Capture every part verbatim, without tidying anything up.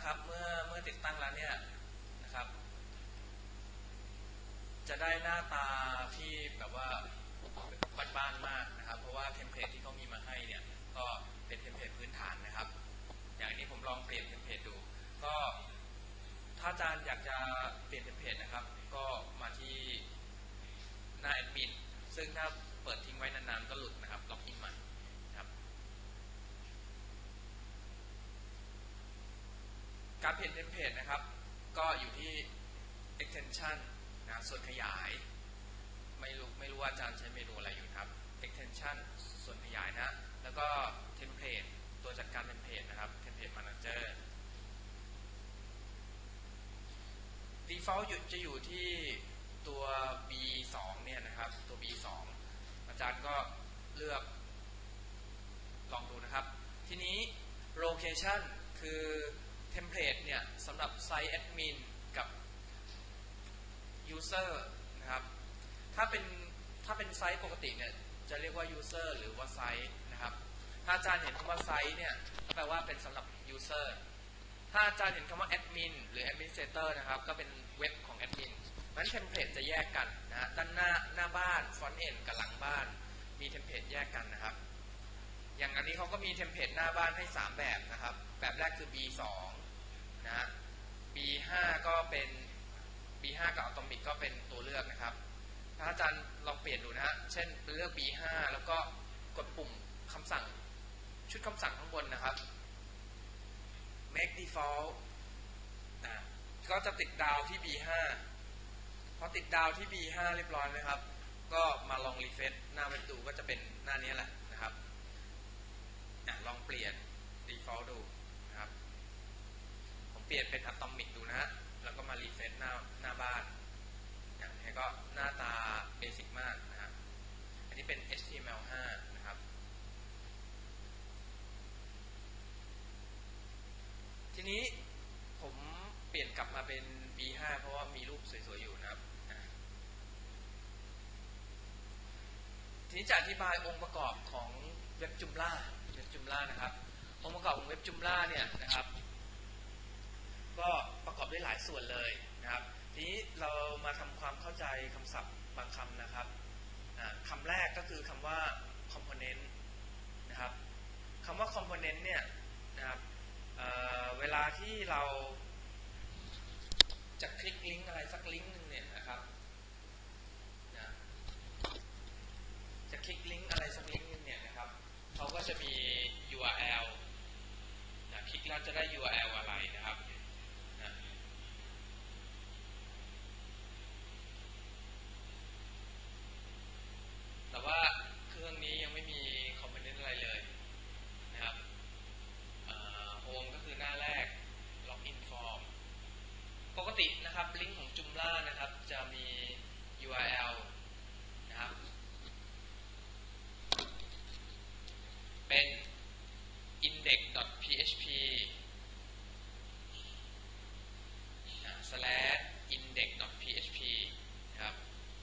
นะครับเมื่อเมื่อติดตั้งแล้วเนี่ยนะครับจะได้หน้าตาที่แบบว่าบ้านๆมากนะครับเพราะว่าเทมเพลตที่เขามีมาให้เนี่ยก็เป็นเทมเพลตพื้นฐานนะครับอย่างนี้ผมลองเปลี่ยนเทมเพลตดูก็ถ้าอาจารย์อยากจะเปลี่ยนเทมเพลตนะครับก็มาที่หน้าแอดมินซึ่งถ้าเปิดทิ้งไว้นานๆก็หลุดนะครับล็อกอินใหม่ครับการเปลี่ยนเทมเพลตนะครับก็อยู่ที่ extension นะส่วนขยายไม่รู้ไม่รู้ว่าอาจารย์ใช้เมนูอะไรอยู่ครับ extension ส่วนขยายนะแล้วก็ template ตัวจัดการ template นะครับ template manager default จะอยู่ที่ตัว บี สอง เนี่ยนะครับตัว บี สอง อาจารย์ก็เลือกลองดูนะครับทีนี้ location คือ template เนี่ยสำหรับ site admin กับ user นะครับถ้าเป็นถ้าเป็นไซต์ปกติเนี่ยจะเรียกว่า user หรือว่าไซต์นะครับถ้าอาจารย์เห็นคำว่าไซต์เนี่ยแปลว่าเป็นสำหรับ user ถ้าอาจารย์เห็นคำว่า admin หรือ administrator นะครับก็เป็นเว็บของ admin เพราะฉะนั้นเทมเพลตจะแยกกันนะด้านหน้าหน้าบ้าน front end กับหลังบ้านมีเทมเพลตแยกกันนะครับอย่างอันนี้เขาก็มีเทมเพลตหน้าบ้านให้สามแบบนะครับแบบแรกคือ บี สอง นะ บี ห้า ก็เป็น บี ห้า กับ Atomic ก็เป็นตัวเลือกนะครับถ้าอาจารย์ลองเปลี่ยนดูนะฮะเช่นเลือก บี ห้า แล้วก็กดปุ่มคำสั่งชุดคำสั่งข้างบนนะครับ make default นะก็จะติดดาวที่ บี ห้า พอติดดาวที่ บี ห้า เรียบร้อยนะครับก็มาลองรีเฟรชหน้าเว็บดูก็จะเป็นหน้านี้แหละนะครับลองเปลี่ยน default ดูนะครับผมเปลี่ยนเป็น Atomic ดูนะฮะแล้วก็มารีเฟรชหน้าหน้าบ้านอย่างนี้ก็หน้าตาเบสิกมากนะครับอันนี้เป็น เอช ที เอ็ม แอล ห้า นะครับทีนี้ผมเปลี่ยนกลับมาเป็น บี ห้า เพราะว่ามีรูปสวยๆอยู่นะครับทีนี้จะอธิบายองค์ประกอบของเว็บจุมล่าเว็บจุมล่านะครับองค์ประกอบของเว็บจุมล่าเนี่ยนะครับก็ประกอบด้วยหลายส่วนเลยนะครับทีนี้เรามาทำความเข้าใจคำศัพท์บางคำนะครับคำแรกก็คือคำว่า component นะครับคำว่า component เนี่ยนะครับ เ, เวลาที่เราจะคลิกลิงก์อะไรสักลิงก์หนึ่งเนี่ยนะครับนะจะคลิกลิงก์อะไรสักลิงก์หนึ่งเนี่ยนะครับเขาก็จะมี ยู อาร์ แอล นะคลิกแล้วจะได้ ยู อาร์ แอล อะไรนะครับนะแต่ว่าเครื่องนี้ยังไม่มีคอมโพเนนต์อะไรเลยนะครับโฮมก็คือหน้าแรก Login Form ปกตินะครับลิงก์ของจุมล่านะครับจะมี ยู อาร์ แอล นะครับเป็น index.php slash index.php ครับ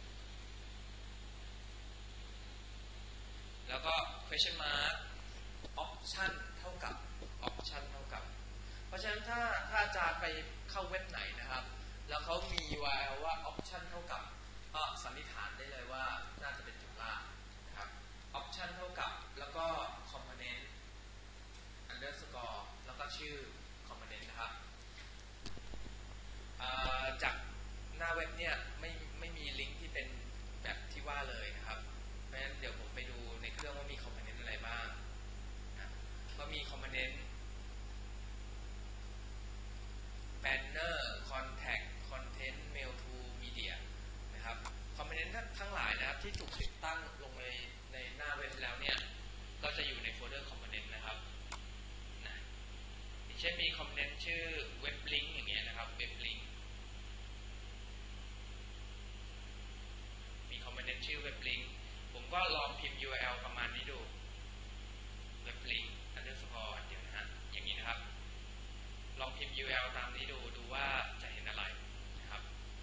แล้วก็ question mark option เท่ากับ option เท่ากับเพราะฉะนั้นถ้าถ้าอาจารย์ไปเข้าเว็บไหนนะครับแล้วเขามี ยู อาร์ แอล ว่า option เท่ากับก็สันนิษฐานได้เลยว่าน่าจะเป็นจุฬานะครับ option เท่ากับแล้วก็ component underscore แล้วก็ชื่อ component นะครับจากหน้าเว็บเนี่ยไม่ไม่มีลิงก์ที่เป็นแบบที่ว่าเลยนะครับเพราะฉะนั้นเดี๋ยวผมไปดูในเครื่องว่ามี component อะไรบ้างนะก็มี component banner contact content mail to media นะครับ component ทั้งหลายนะครับที่ถูกติดตั้งลงในในหน้าเว็บแล้วเนี่ยก็จะอยู่ในโฟลเดอร์ component นะครับนะเช่นมี component ชื่อ web link อย่างเงี้ยนะครับ web link มี component ชื่อ web link ผมก็ลองพิมพ์ ยู อาร์ แอล ประมาณนี้ดู web link underscore เดี๋ยวนะฮะอย่างนี้นะครับลองพิมพ์ ยู อาร์ แอล ตามนี้ดูดูว่าจะเห็นอะไรนะครับ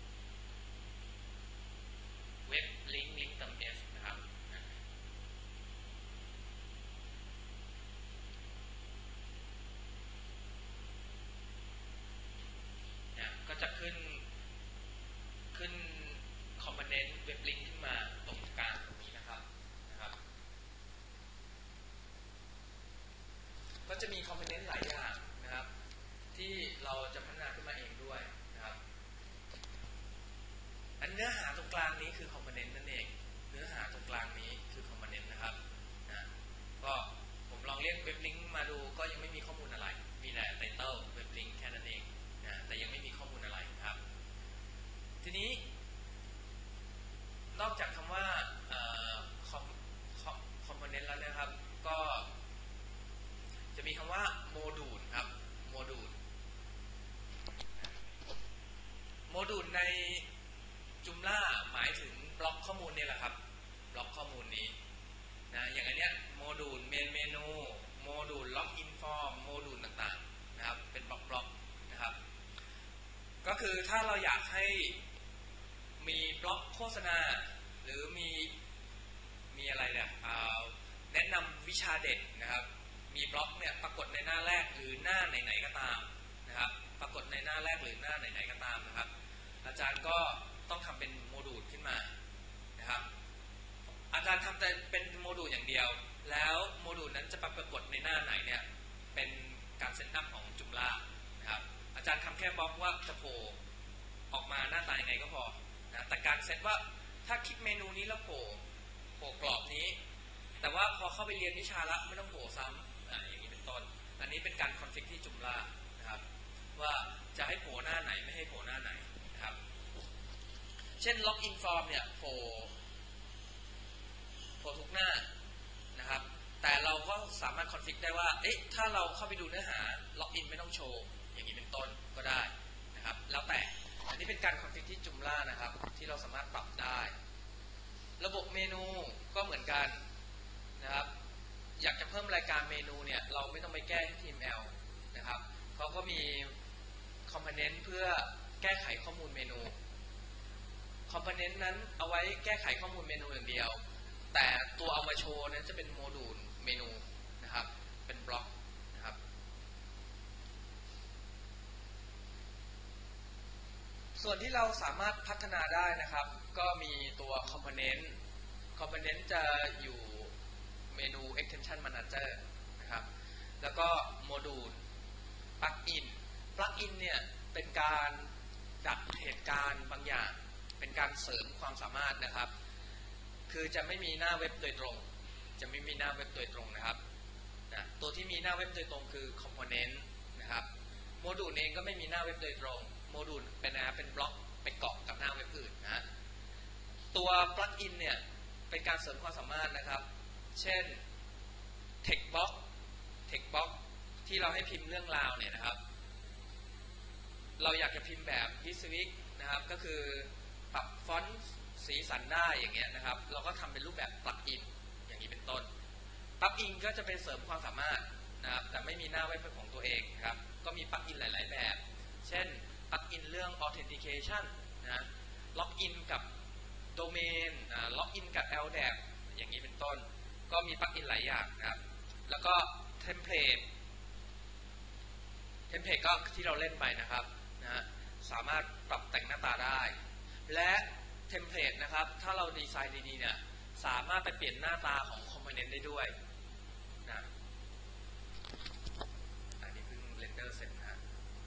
web link link เติม s นะครับจะมีคอมโพเนนต์หลายอย่างนะครับที่เราจะพัฒนาขึ้นมาเองด้วยนะครับอันเนื้อหาตรงกลางนี้คือคอมโพเนนต์นั่นเองเนื้อหาตรงกลางนี้คือคอมโพเนนต์นะครับนะก็ผมลองเรียกเว็บลิงก์มาดูก็ยังไม่มีข้อมูลอะไรมีแต่ไตเติลเว็บลิงก์แค่นั้นเองนะแต่ยังไม่มีข้อมูลอะไรครับทีนี้นอกจากคำว่าคอมคอมโพเนนต์แล้วนะครับก็จะมีคำว่าโมดูลครับโมดูลโมดูลในจุมล่าหมายถึงบล็อกข้อมูลนี่แหละครับบล็อกข้อมูลนี้นะอย่างอันเนี้ยโมดูลเมนเมนูโมดูลล็อกอินฟอร์มโมดูลต่างๆนะครับเป็นบล็อกบล็อกนะครับก็คือถ้าเราอยากให้มีบล็อกโฆษณาหรือมีมีอะไรเนี่ยแนะนำวิชาเด็ดนะครับมีบล็อกเนี่ยปรากฏในหน้าแรกหรือหน้าไหนๆก็ตามนะครับปรากฏในหน้าแรกหรือหน้าไหนๆก็ตามนะครับอาจารย์ก็ต้องทำเป็นโมดูลขึ้นมานะครับอาจารย์ทำแต่เป็นโมดูลอย่างเดียวแล้วโมดูลนั้นจะปรากฏในหน้าไหนเนี่ยเป็นการเซตอัพของจุมล่านะครับอาจารย์ทำแค่บล็อกว่าจะโผล่ออกมาหน้าตายังไงก็พอนะแต่การเซตว่าถ้าคลิกเมนูนี้แล้วโผล่โผล่กรอบนี้แต่ว่าพอเข้าไปเรียนวิชาละไม่ต้องโผล่ซ้ำอ่าอย่างนี้เป็นต้นอันนี้เป็นการคอนฟิกที่จุมล่านะครับว่าจะให้โผล่หน้าไหนไม่ให้โผล่หน้าไหนนะครับเช่นล็อกอินฟอร์มเนี่ยโผล่โผล่ทุกหน้านะครับแต่เราก็สามารถคอนฟิกได้ว่าเอ๊ะถ้าเราเข้าไปดูเนื้อหาล็อกอินไม่ต้องโชว์อย่างนี้เป็นต้นก็ได้นะครับแล้วแต่อันนี้เป็นการคอนฟิกที่จุมล่านะครับที่เราสามารถปรับได้ระบบเมนูก็เหมือนกันนะครับอยากจะเพิ่มรายการเมนูเนี่ยเราไม่ต้องไปแก้ที่ ที เอ็ม แอล นะครับเขาก็มีคอมโพเนนต์เพื่อแก้ไขข้อมูลเมนูคอมโพเนนต์นั้นเอาไว้แก้ไขข้อมูลเมนูอย่างเดียวแต่ตัวเอามาโชว์นั้นจะเป็นโมดูลเมนูนะครับเป็นบล็อกนะครับส่วนที่เราสามารถพัฒนาได้นะครับก็มีตัวคอมโพเนนต์คอมโพเนนต์จะอยู่เมนู extension manager นะครับแล้วก็โมดูล plugin plugin เนี่ยเป็นการดัดเหตุการณ์บางอย่างเป็นการเสริมความสามารถนะครับคือจะไม่มีหน้าเว็บโดยตรงจะไม่มีหน้าเว็บโดยตรงนะครับนะตัวที่มีหน้าเว็บโดยตรงคือคอมโพเนนต์นะครับโมดูลเองก็ไม่มีหน้าเว็บโดยตรงโมดูลเป็นนะเป็นบล็อกไปเกาะกับหน้าเว็บอื่นนะตัว plugin เนี่ยเป็นการเสริมความสามารถนะครับเช่น textbox textbox ที่เราให้พิมพ์เรื่องราวเนี่ยนะครับเราอยากจะพิมพ์แบบ Viswick นะครับก็คือปรับฟอนต์สีสันได้อย่างเงี้ยนะครับเราก็ทำเป็นรูปแบบ plugin อย่างนี้เป็นต้น plugin ก็จะเป็นเสริมความสามารถนะครับแต่ไม่มีหน้าเว็บเป็นของตัวเองครับก็มี plugin หลายๆแบบเช่น plugin เรื่อง authentication นะล็อกอินกับโดเมนล็อกอินกับ แอล แดบ อย่างนี้เป็นต้นก็มีปลั๊กอินหลายอย่างนะครับแล้วก็เทมเพลตเทมเพลตก็ที่เราเล่นไปนะครับนะฮะสามารถปรับแต่งหน้าตาได้และเทมเพลตนะครับถ้าเราดีไซน์ดีๆเนี่ยสามารถไปเปลี่ยนหน้าตาของคอมโพเนนต์ได้ด้วยนะอันนี้เพิ่งเรนเดอร์เสร็จนะ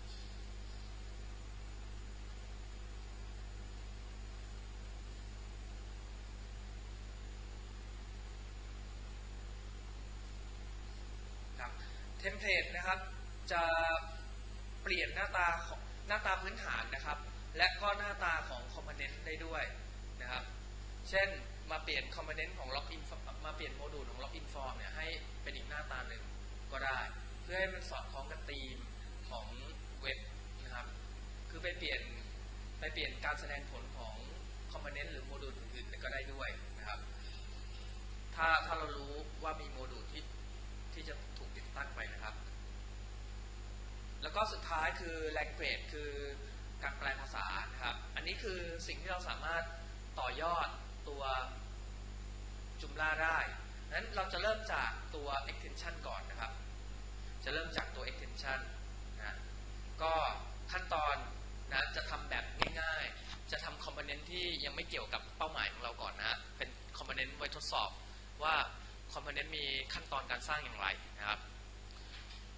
เทมเพลตนะครับจะเปลี่ยนหน้าตาของหน้าตาพื้นฐานนะครับและก็หน้าตาของคอมโพเนนต์ได้ด้วยนะครับเช่นมาเปลี่ยนคอมโพเนนต์ของล็อกอินมาเปลี่ยนโมดูลของล็อกอินฟอร์มเนี่ยให้เป็นอีกหน้าตาหนึ่งก็ได้เพื่อให้มันสอดคล้องกับธีมของเว็บนะครับคือไปเปลี่ยนไปเปลี่ยนการแสดงผลของคอมโพเนนต์หรือโมดูลอื่นๆก็ได้ด้วยนะครับถ้าถ้าเรารู้ว่ามีโมดูลที่ที่จะถูกติดตั้งไปนะครับแล้วก็สุดท้ายคือ language คือการแปลภาษานะครับอันนี้คือสิ่งที่เราสามารถต่อยอดตัวจุมล่าได้นั้นเราจะเริ่มจากตัว extension ก่อนนะครับจะเริ่มจากตัว extension นะก็ขั้นตอนนะจะทำแบบง่ายๆจะทำ component ที่ยังไม่เกี่ยวกับเป้าหมายของเราก่อนนะเป็น component ไว้ทดสอบว่า component มีขั้นตอนการสร้างอย่างไรนะครับ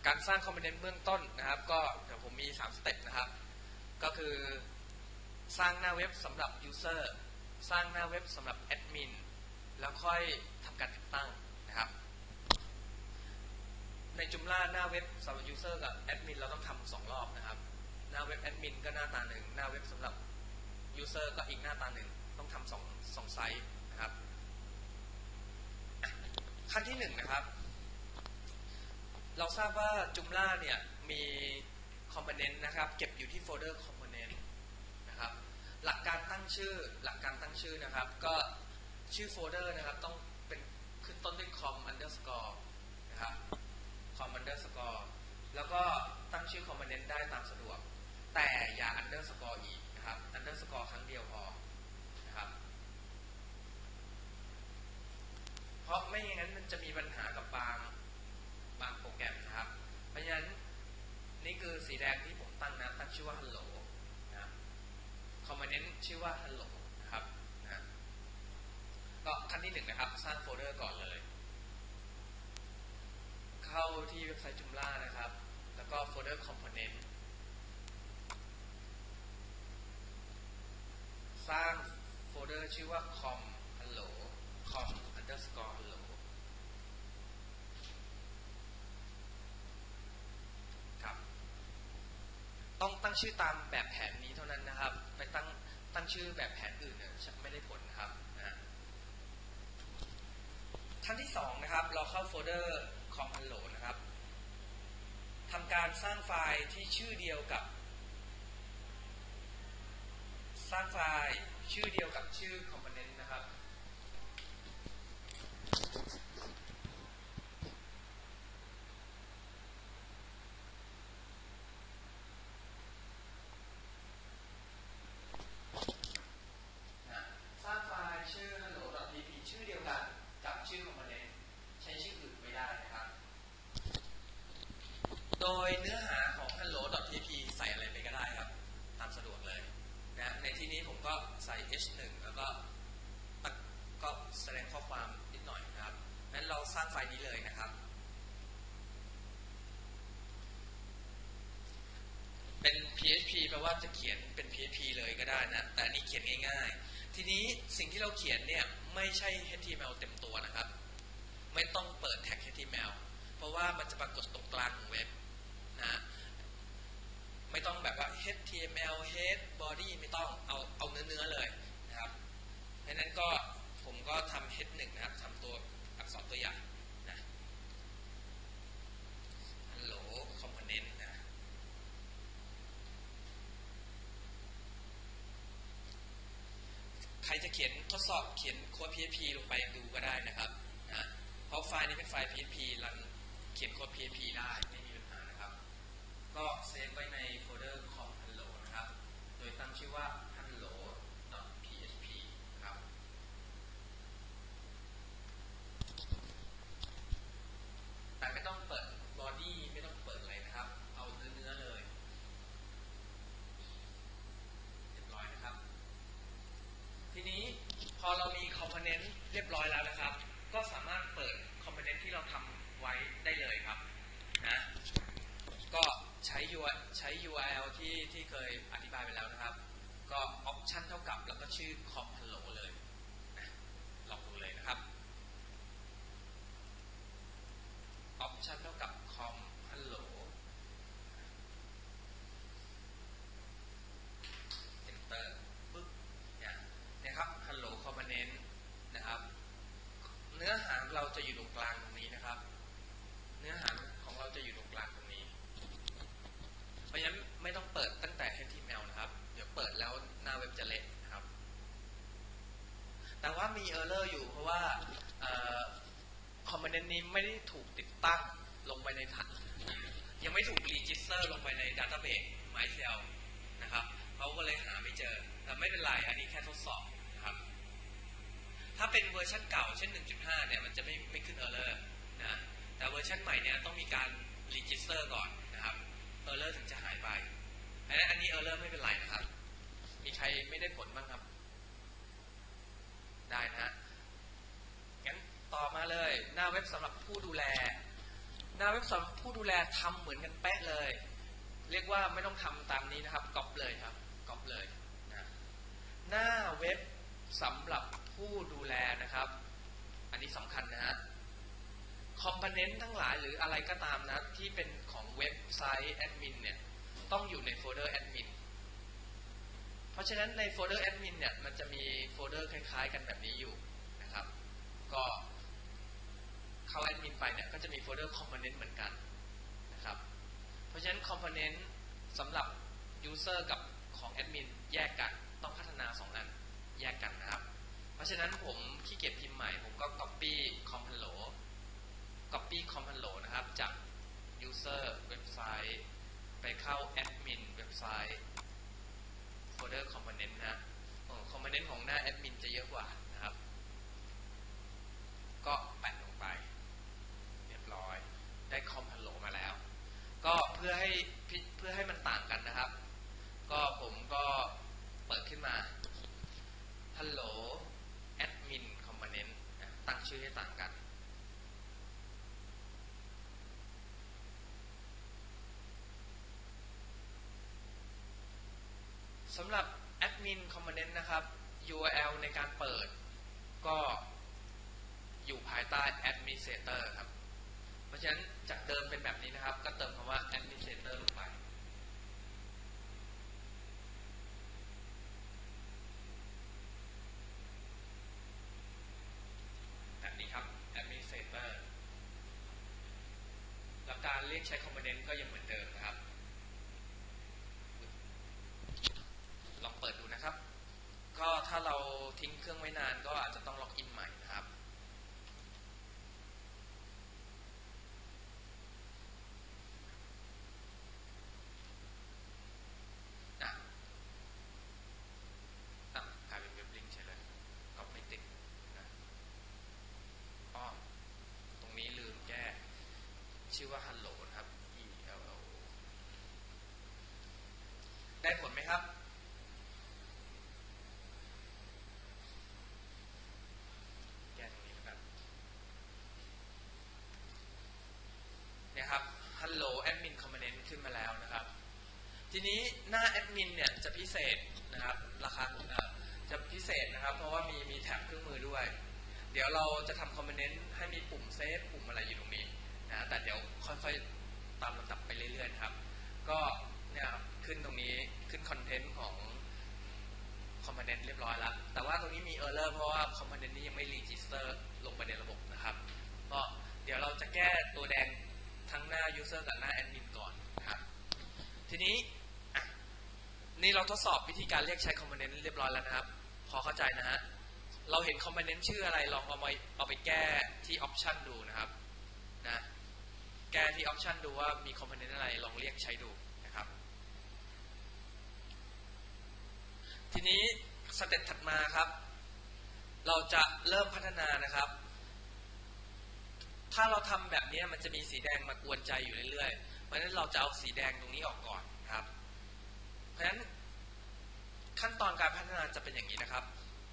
การสร้างคอมโพเนนต์เบื้องต้นนะครับก็เดี๋ยวผมมีสามสเต็ปนะครับก็คือสร้างหน้าเว็บสำหรับ User สร้างหน้าเว็บสำหรับแอดมินแล้วค่อยทำการติดตั้งนะครับในจุมล่าหน้าเว็บสำหรับ User กับแอดมินเราต้องทำสองรอบนะครับหน้าเว็บแอดมินก็หน้าตาหนึ่งหน้าเว็บสำหรับ User ก็อีกหน้าตาหนึ่งต้องทำสองสองไซต์นะครับขั้นที่หนึ่งนะครับเราทราบว่าจุมล่าเนี่ยมีคอมโพเนนต์นะครับเก็บอยู่ที่โฟลเดอร์คอมโพเนนต์นะครับหลักการตั้งชื่อหลักการตั้งชื่อนะครับก็ชื่อโฟลเดอร์นะครับต้องเป็นขึ้นต้นด้วย com underscore นะครับ com underscore แล้วก็ตั้งชื่อคอมโพเนนต์ได้ตามสะดวกแต่อย่า underscore อีกนะครับ underscore ครั้งเดียวพอนะครับเพราะไม่อย่างนั้นมันจะมีปัญหากับบางบางโปรแกรมนะครับเพราะฉะนั้นนี่คือสีแดงที่ผมตั้งนะตั้งชื่อว่า hello นะคอมโพเนนต์ชื่อว่า hello นะครับนะก็ขั้นที่หนึ่งนะครับสร้างโฟลเดอร์ก่อนเลยเข้าที่เว็บไซต์จุมล่านะครับแล้วก็โฟลเดอร์คอมโพเนนต์สร้างโฟลเดอร์ชื่อว่า com hello com underscore helloต้องตั้งชื่อตามแบบแผนนี้เท่านั้นนะครับไปตั้งตั้งชื่อแบบแผนอื่นเนี่ยไม่ได้ผลนะครับนะขั้นที่สองนะครับเราเข้าโฟลเดอร์ com hello นะครับทำการสร้างไฟล์ที่ชื่อเดียวกับสร้างไฟล์ชื่อเดียวกับชื่อ component นะครับโดยเนื้อหาของ hello.tp ใส่อะไรไปก็ได้ครับตามสะดวกเลยนะในที่นี้ผมก็ใส่ เอช หนึ่ง แล้วก็ก็แสดงข้อความนิดหน่อยนะครับงั้นเราสร้างไฟล์นี้เลยนะครับเป็น พี เอช พี แปลว่าจะเขียนเป็น พี เอช พี เลยก็ได้นะแต่อันนี้เขียนง่ายๆทีนี้สิ่งที่เราเขียนเนี่ยไม่ใช่ เอช ที เอ็ม แอล เต็มตัวนะครับไม่ต้องเปิดแท็ก เอช ที เอ็ม แอล เพราะว่ามันจะปรากฏตรงกลางของเว็บนะไม่ต้องแบบว่า เอช ที เอ็ม แอล head body ไม่ต้องเอาเอาเนื้อเนื้อเลยนะครับดังนั้นก็ผมก็ทำ head หนึ่งนะครับทำตัวอักษรตัวใหญ่นะ hello component นะใครจะเขียนทดสอบเขียนโค้ด พี เอช พี ลงไปดูก็ได้นะครับนะเพราะไฟล์นี้เป็นไฟล์ พี เอช พี รันเขียนโค้ด พี เอช พี ได้ไม่มีปัญหานะครับก็เซฟไว้ในโฟลเดอร์ com hello นะครับโดยตั้งชื่อว่า hello.php ครับแต่ไม่ต้องเปิด body ไม่ต้องเปิดอะไรนะครับเอาเนื้อๆเลยเรียบร้อยนะครับทีนี้พอเรามี component เรียบร้อยแล้วนะครับก็สามารถเปิด component ที่เราทำไว้ได้เลยครับนะก็ใช้ ยู อาร์ ใช้ ยู อาร์ แอล ที่ที่เคยอธิบายไปแล้วนะครับก็ option เท่ากับแล้วก็ชื่อ com hello เลยนะลองดูเลยนะครับ option เท่ากับ com hello enter ปึ๊บเนี่ยนะครับ hello component นะครับเนื้อหาเราจะอยู่ตรงกลางตรงนี้นะครับเนื้อหาของเราจะอยู่ตรงกลางตรงนี้เพราะฉะนั้นไม่ต้องเปิดตั้งแต่ เอช ที เอ็ม แอล นะครับเดี๋ยวเปิดแล้วหน้าเว็บจะเละนะครับแต่ว่ามี error อยู่เพราะว่าคอมโพเนนต์นี้ไม่ได้ถูกติดตั้งลงไปในถังยังไม่ถูก register ลงไปใน database MySQL นะครับเขาก็เลยหาไม่เจอแต่ไม่เป็นไรอันนี้แค่ทดสอบนะครับถ้าเป็นเวอร์ชันเก่าเช่น หนึ่งจุดห้า เนี่ยมันจะไม่ไม่ขึ้น error นะแต่เวอร์ชันใหม่เนี่ยต้องมีการ register ก่อนนะครับerror ถึงจะหายไปอันนี้ error ไม่เป็นไรนะครับมีใครไม่ได้ผลบ้างครับได้นะงั้นต่อมาเลยหน้าเว็บสำหรับผู้ดูแลหน้าเว็บสำหรับผู้ดูแลทำเหมือนกันเป๊ะเลยเรียกว่าไม่ต้องทำตามนี้นะครับก๊อปเลยครับก๊อปเลยนะหน้าเว็บสำหรับผู้ดูแลนะครับอันนี้สำคัญนะฮะคอมโพเนนต์ทั้งหลายหรืออะไรก็ตามนะที่เป็นของเว็บไซต์แอดมินเนี่ยต้องอยู่ในโฟลเดอร์แอดมินเพราะฉะนั้นในโฟลเดอร์แอดมินเนี่ยมันจะมีโฟลเดอร์คล้ายๆกันแบบนี้อยู่นะครับก็เข้าแอดมินไปเนี่ยก็จะมีโฟลเดอร์คอมโพเนนต์เหมือนกันนะครับเพราะฉะนั้นคอมโพเนนต์สำหรับ User กับของแอดมินแยกกันต้องพัฒนาสองอันแยกกันนะครับเพราะฉะนั้นผมขี้เกียจพิมพ์ใหม่ผมก็ copy com hello copy com hello นะครับจาก User เว็บไซต์ไปเข้า Admin เว็บไซต์ Folder Component นะ Component ของหน้า Admin จะเยอะกว่านะครับก็แปะลงไปเรียบร้อยได้ com hello มาแล้วก็เพื่อให้เพื่อให้มันต่างกันนะครับก็ผมก็เปิดขึ้นมา hello admin component ตั้งชื่อให้ต่างกันสำหรับ admin component นะครับ ยู อาร์ แอล ในการเปิดก็อยู่ภายใต้ administrator ครับเพราะฉะนั้นจากเดิมเป็นแบบนี้นะครับก็เติมคำว่า administrator ลงไปแบบนี้ครับ administrator หลักการเรียกใช้ component ก็ยังเหมือนเดิมนะครับลองเปิดดูนะครับก็ถ้าเราทิ้งเครื่องไว้นานก็อาจจะต้องล็อกอินใหม่นะครับกลายเป็นเว็บลิงก์ใช่เลยก็ไม่ติดนะอ้อตรงนี้ลืมแก้ชื่อว่า hello นะครับ e l l o ได้ผลไหมครับแก้ตรงนี้นะครับเนี่ยครับ hello admin component ขึ้นมาแล้วนะครับทีนี้หน้าแอดมินเนี่ยจะพิเศษนะครับราคาจะพิเศษนะครับเพราะว่ามีมีแถบเครื่องมือด้วยเดี๋ยวเราจะทำคอมโพเนนต์ให้มีปุ่มเซฟปุ่มอะไรอยู่ตรงนี้นะแต่เดี๋ยวค่อยๆตามลำดับไปเรื่อยๆครับก็เนี่ยขึ้นตรงนี้ขึ้นคอนเทนต์ของคอมโพเนนต์เรียบร้อยแล้วแต่ว่าตรงนี้มีเออร์เลอร์เพราะว่าคอมโพเนนต์นี้ยังไม่รีจิสเตอร์ลงไปในระบบนะครับก็เดี๋ยวเราจะแก้ตัวแดงทั้งหน้า User กับหน้า Admin ก่อนนะครับทีนี้นี่เราทดสอบวิธีการเรียกใช้คอมโพเนนต์เรียบร้อยแล้วนะครับพอเข้าใจนะฮะเราเห็นคอมโพเนนต์ชื่ออะไรลองเอาไปเอาไปแก้ที่ออปชันดูนะครับนะแก้ที่ออปชันดูว่ามีคอมโพเนนต์อะไรลองเรียกใช้ดูนะครับทีนี้สเต็ปถัดมาครับเราจะเริ่มพัฒนานะครับถ้าเราทำแบบนี้มันจะมีสีแดงมากวนใจอยู่เรื่อยๆเพราะฉะนั้นเราจะเอาสีแดงตรงนี้ออกก่อนครับเพราะฉะนั้นขั้นตอนการพัฒนาจะเป็นอย่างนี้นะครับ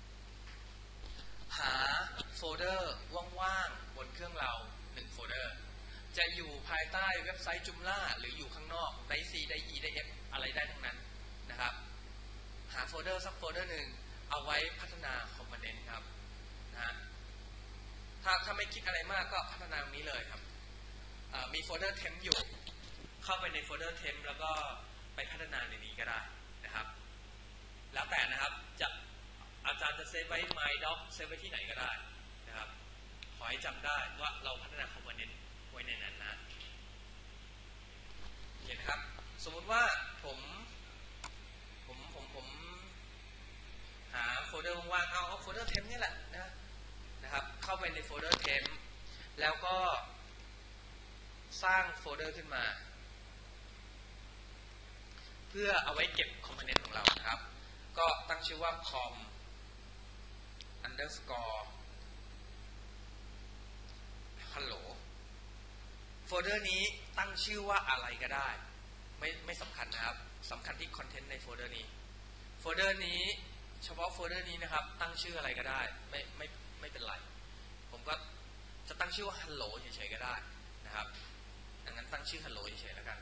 หาโฟลเดอร์ว่างๆบนเครื่องเราหนึ่งโฟลเดอร์จะอยู่ภายใต้เว็บไซต์จุมล่าหรืออยู่ข้างนอกได้ C ได้ E ได้ F อะไรได้ทั้งนั้นนะครับหาโฟลเดอร์สักโฟลเดอร์หนึ่งเอาไว้พัฒนาคอมโพเนนต์ครับนะถ้าถ้าไม่คิดอะไรมากก็พัฒนาตรงนี้เลยครับมีโฟลเดอร์เทมอยู่เข้าไปในโฟลเดอร์เทมแล้วก็ไปพัฒนาในนี้ก็ได้นะครับแล้วแต่นะครับจะอาจารย์จะเซฟไว้ My Doc เซฟไว้ที่ไหนก็ได้นะครับขอให้จำได้ว่าเราพัฒนาคอมโพเนนต์ไว้ในนั้นนะเห็นครับสมมุติว่าผมผมผมผมหาโฟลเดอร์ว่างๆเอาเอาโฟลเดอร์เทมนี่แหละนะนะครับเข้าไปในโฟลเดอร์เทมแล้วก็สร้างโฟลเดอร์ขึ้นมาเพื่อเอาไว้เก็บคอมโพเนนต์ของเรานะครับก็ตั้งชื่อว่า com underscore hello โฟลเดอร์นี้ตั้งชื่อว่าอะไรก็ได้ไม่ไม่สำคัญนะครับสำคัญที่คอนเทนต์ในโฟลเดอร์นี้โฟลเดอร์นี้เฉพาะโฟลเดอร์นี้นะครับตั้งชื่ออะไรก็ได้ไม่ไม่ไม่เป็นไรผมก็จะตั้งชื่อว่า hello เฉยๆก็ได้นะครับชื่อ hello เฉยๆแล้วกัน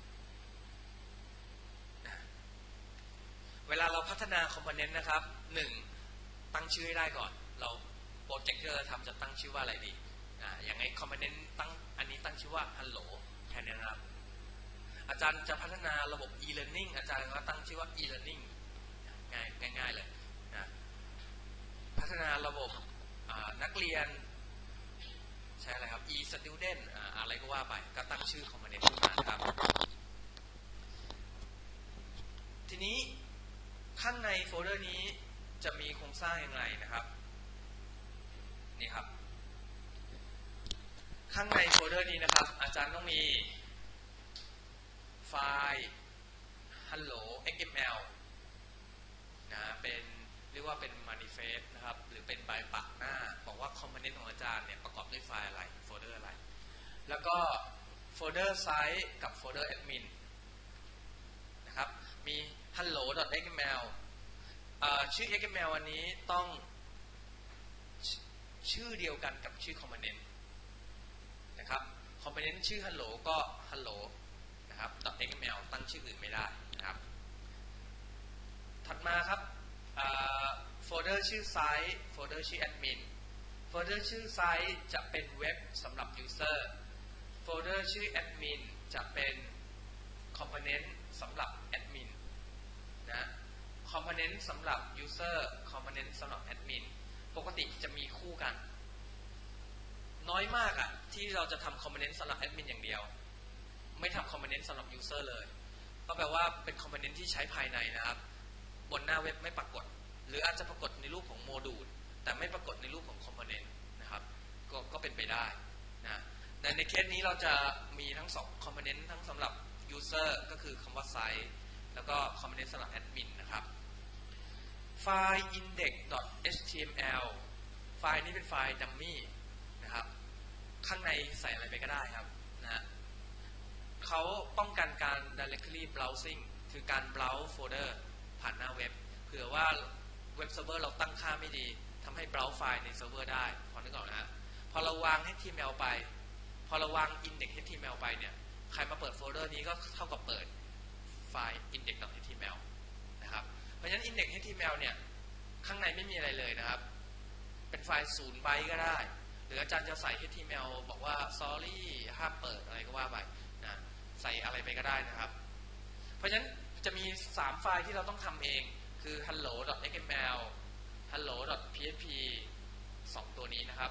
เวลาเราพัฒนาคอมโพเนนต์นะครับหนึ่งตั้งชื่อให้ได้ก่อนเราโปรเจกต์ที่เราทำจะตั้งชื่อว่าอะไรดีอ่าอย่างไงคอมโพเนนต์ตั้งอันนี้ตั้งชื่อว่า hello แค่นี้นะครับอาจารย์จะพัฒนาระบบ e-learning อาจารย์ก็ตั้งชื่อว่า e-learning ง่ายง่ายๆเลยนะพัฒนาระบบนักเรียนใช่อะไรครับ e-student อะไรก็ว่าไปก็ตั้งชื่อคอมโพเนนต์ขึ้นมาครับทีนี้ข้างในโฟลเดอร์นี้จะมีโครงสร้างอย่างไรนะครับนี่ครับข้างในโฟลเดอร์นี้นะครับอาจารย์ต้องมีไฟล์ hello เอ็กซ์ เอ็ม แอล นะเป็นเรียกว่าเป็น manifest นะครับหรือเป็นใบปักหน้าบอกว่าคอมโพเนนต์ของอาจารย์เนี่ยประกอบด้วยไฟล์อะไรโฟลเดอร์อะไรแล้วก็โฟลเดอร์ไซต์กับโฟลเดอร์แอดมินนะครับมี hello.xml ชื่อ เอ็กซ์ เอ็ม แอล อันนี้ต้องชื่อเดียวกันกับชื่อคอมโพเนนต์นะครับคอมโพเนนต์ชื่อ hello ก็ hello นะครับ .xml ตั้งชื่ออื่นไม่ได้นะครับถัดมาครับโฟลเดอร์ชื่อไซต์โฟลเดอร์ชื่อแอดมินโฟลเดอร์ชื่อไซต์จะเป็นเว็บสำหรับ user โฟลเดอร์ชื่อแอดมินจะเป็นคอมโพเนนต์สำหรับแอดมินนะคอมโพเนนต์สำหรับ user คอมโพเนนต์สำหรับแอดมินปกติจะมีคู่กันน้อยมากอะที่เราจะทำคอมโพเนนต์สำหรับแอดมินอย่างเดียวไม่ทำคอมโพเนนต์สำหรับ user เลยก็แปลว่าเป็นคอมโพเนนต์ที่ใช้ภายในนะครับบนหน้าเว็บไม่ปรากฏหรืออาจจะปรากฏในรูปของโมดูลแต่ไม่ปรากฏในรูปของคอมโพเนนต์นะครับก็ก็เป็นไปได้นะแต่ในเคสนี้เราจะมีทั้งสองคอมโพเนนต์ทั้งสำหรับ user ก็คือคำว่าไซต์แล้วก็คอมโพเนนต์สำหรับแอดมินนะครับไฟล์ index.html ไฟล์นี้เป็นไฟล์ดัมมี่นะครับข้างในใส่อะไรไปก็ได้ครับนะเขาป้องกันการ directory browsing คือการ browse folder ผ่านหน้าเว็บเผื่อว่าเว็บเซิร์ฟเวอร์เราตั้งค่าไม่ดีทำให้ browse ไฟล์ในเซิร์ฟเวอร์ได้พอนึกออกนะฮะพอเราวาง เอช ที เอ็ม แอล ไปพอเราวาง index เอช ที เอ็ม แอล ไปเนี่ยใครมาเปิดโฟลเดอร์นี้ก็เท่ากับเปิดไฟล์ index.html นะครับเพราะฉะนั้น index เอช ที เอ็ม แอล เนี่ยข้างในไม่มีอะไรเลยนะครับเป็นไฟล์ศูนย์ไบต์ก็ได้หรืออาจารย์จะใส่ เอช ที เอ็ม แอล บอกว่า sorry ห้ามเปิดอะไรก็ว่าไปนะใส่อะไรไปก็ได้นะครับเพราะฉะนั้นจะมีสามไฟล์ที่เราต้องทำเองคือ hello.xml hello.php สองตัวนี้นะครับ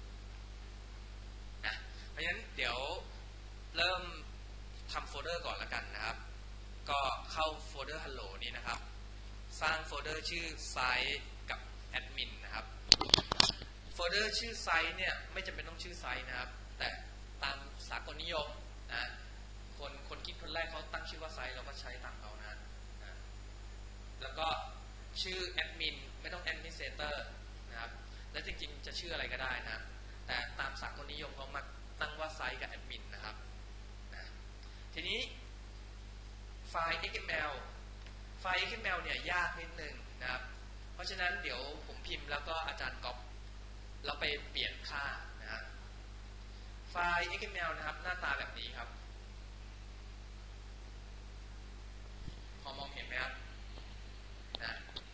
นะเพราะฉะนั้นเดี๋ยวเริ่มทำโฟลเดอร์ก่อนละกันนะครับก็เข้าโฟลเดอร์ hello นี้นะครับสร้างโฟลเดอร์ชื่อ site กับ admin นะครับโฟลเดอร์ชื่อ site เนี่ยไม่จำเป็นต้องชื่อ site นะครับแต่ตามสากลนิยมนะคนคนคิดคนแรกเขาตั้งชื่อว่า site เราก็ใช้ตามเขานะนะแล้วก็ชื่อ admin ไม่ต้อง administrator นะครับและจริงๆจะชื่ออะไรก็ได้นะแต่ตามสากลนิยมเขามาตั้งว่า site กับ admin นะครับนะทีนี้ไฟล์ เอ็กซ์ เอ็ม แอล ไฟล์ เอ็กซ์ เอ็ม แอล เนี่ยยากนิดนึงนะครับเพราะฉะนั้นเดี๋ยวผมพิมพ์แล้วก็อาจารย์ก๊อปเราไปเปลี่ยนค่านะฮะไฟล์ เอ็กซ์ เอ็ม แอล นะครับหน้าตาแบบนี้ครับพอมองเห็นไหมครับนะ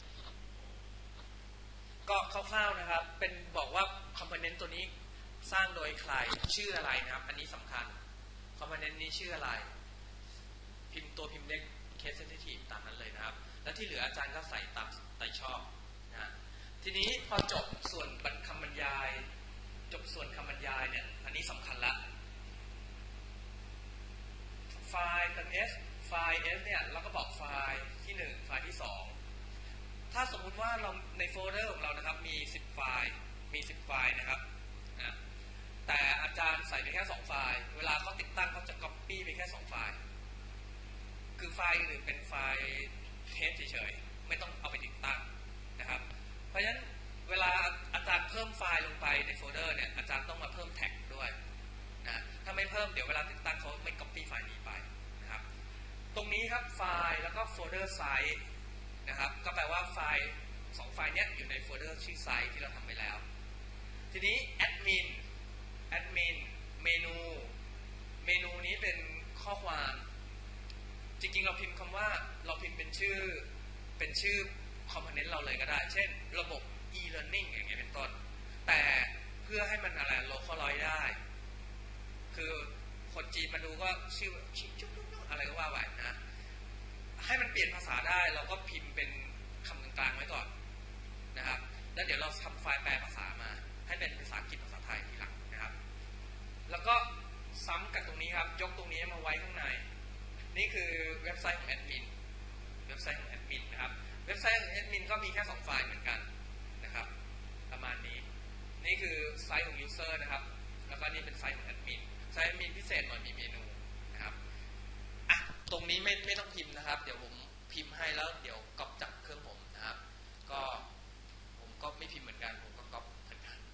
ก็คร่าวๆนะครับเป็นบอกว่าคอมโพเนนต์ตัวนี้สร้างโดยใครชื่ออะไรนะครับอันนี้สำคัญคอมโพเนนต์นี้ชื่ออะไรพิมพ์ตัวพิมพ์เล็ก case sensitive ตามนั้นเลยนะครับแล้วที่เหลืออาจารย์ก็ใส่ตามใจชอบนะทีนี้พอจบส่วนคำบรรยายจบส่วนคำบรรยายเนี่ยอันนี้สำคัญละไฟล์เป็น s ไฟล์ s เนี่ยเราก็บอกไฟล์ที่หนึ่งไฟล์ที่สองถ้าสมมุติว่าเราในโฟลเดอร์ของเรานะครับมีสิบไฟล์มีสิบไฟล์นะครับนะแต่อาจารย์ใส่ไปแค่สองไฟล์เวลาเขาติดตั้งเขาจะ copy ไปแค่สองไฟล์คือไฟล์อื่นเป็นไฟล์เทสเฉยๆไม่ต้องเอาไปติดตั้งนะครับเพราะฉะนั้นเวลาอาจารย์เพิ่มไฟล์ลงไปในโฟลเดอร์เนี่ยอาจารย์ต้องมาเพิ่มแท็กด้วยนะถ้าไม่เพิ่มเดี๋ยวเวลาติดตั้งเขาไม่ copy ไฟล์นี้ไปนะครับตรงนี้ครับไฟล์แล้วก็โฟลเดอร์ไซส์นะครับก็แปลว่าไฟล์สองไฟล์นี้อยู่ในโฟลเดอร์ชื่อไซส์ที่เราทำไปแล้วทีนี้แอดมินแอดมินเมนูเมนูนี้เป็นความจริงๆเราพิมพ์คำว่าเราพิมพ์เป็นชื่อเป็นชื่อคอมโพเนนต์เราเลยก็ได้เช่นระบบ e-learning อย่างเงี้ยเป็นต้นแต่เพื่อให้มันอะไร localize ได้คือคนจีนมาดูก็ชื่อชิจุ๊กอะไรก็ว่าไปนะให้มันเปลี่ยนภาษาได้เราก็พิมพ์เป็นคำกลางๆไว้ก่อนนะครับแล้วเดี๋ยวเราทำไฟล์แปลภาษามาให้เป็นภาษาอังกฤษภาษาไทยทีหลังนะครับแล้วก็ซ้ำกับตรงนี้ครับยกตรงนี้มาไว้ข้างในนี่คือเว็บไซต์ของแอดมินเว็บไซต์ของแอดมินนะครับเว็บไซต์ของแอดมินก็มีแค่สองไฟล์เหมือนกันนะครับประมาณนี้นี่คือไซต์ของยูเซอร์นะครับแล้วก็นี่เป็นไซต์ของแอดมินไซต์แอดมินพิเศษหน่อยมีเมนูนะครับอ่ะตรงนี้ไม่ไม่ต้องพิมพ์นะครับเดี๋ยวผมพิมพ์ให้แล้วเดี๋ยวก๊อปจากเครื่องผมนะครับก็ผมก็ไม่พิมพ์เหมือนกันผมก็ก๊อปเหมือนกัน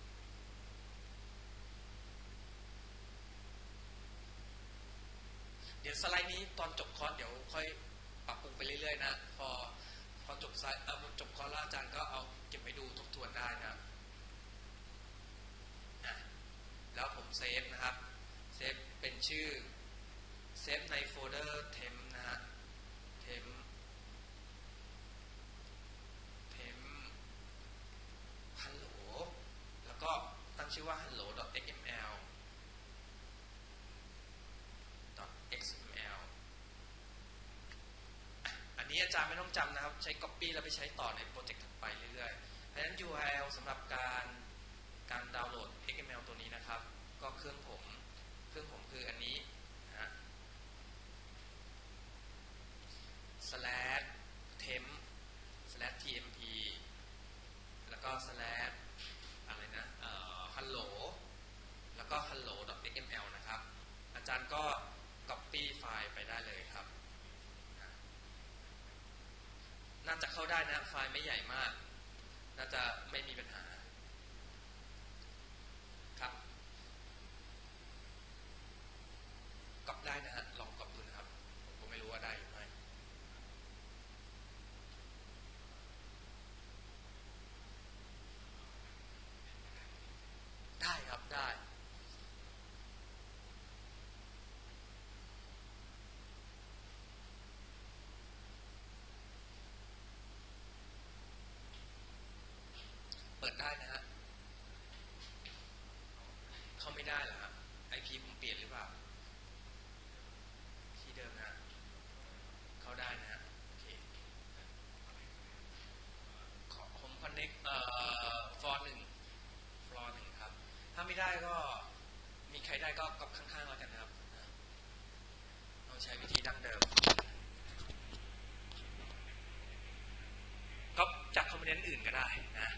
เดี๋ยวสไลด์นี้ตอนจบคอร์สเดี๋ยวค่อยปรับปรุงไปเรื่อยๆนะพอพอจบไซต์เอ่อจบคอร์สแล้วอาจารย์ก็เอาเก็บไปดูทบทวนได้นะอ่ะแล้วผมเซฟนะครับเซฟเป็นชื่อเซฟในโฟลเดอร์ temp นะฮะ temp temp hello แล้วก็ตั้งชื่อว่า hello.xml .xml อันนี้อาจารย์ไม่ต้องจำนะครับใช้ copy แล้วไปใช้ต่อในโปรเจกต์ถัดไปเรื่อยๆเพราะฉะนั้น ยู อาร์ แอล สำหรับการการดาวน์โหลด เอ็กซ์ เอ็ม แอล ตัวนี้นะครับก็เครื่องผมเครื่องผมคืออันนี้นะฮะ slash temp slash tmp แล้วก็ slash อะไรนะเอ่อ hello แล้วก็ hello.xml นะครับอาจารย์ก็ copy ไฟล์ไปได้เลยครับน่าจะเข้าได้นะไฟล์ไม่ใหญ่มากน่าจะไม่มีปัญหาครับก๊อปได้นะฮะลองก๊อปดูนะครับผมก็ไม่รู้ว่าได้หรือไม่ได้ครับได้เปิดได้นะฮะเข้าไม่ได้เหรอฮะ ไอ พี ผมเปลี่ยนหรือเปล่าที่เดิมนะเข้าได้นะฮะโอเคขอผม connect เอ่อ for หนึ่ง for หนึ่งครับถ้าไม่ได้ก็มีใครได้ก็ก๊อปข้างๆแล้วกันนะครับเราใช้วิธีดั้งเดิมก๊อปจากคอมโพเนนต์อื่นก็ได้นะ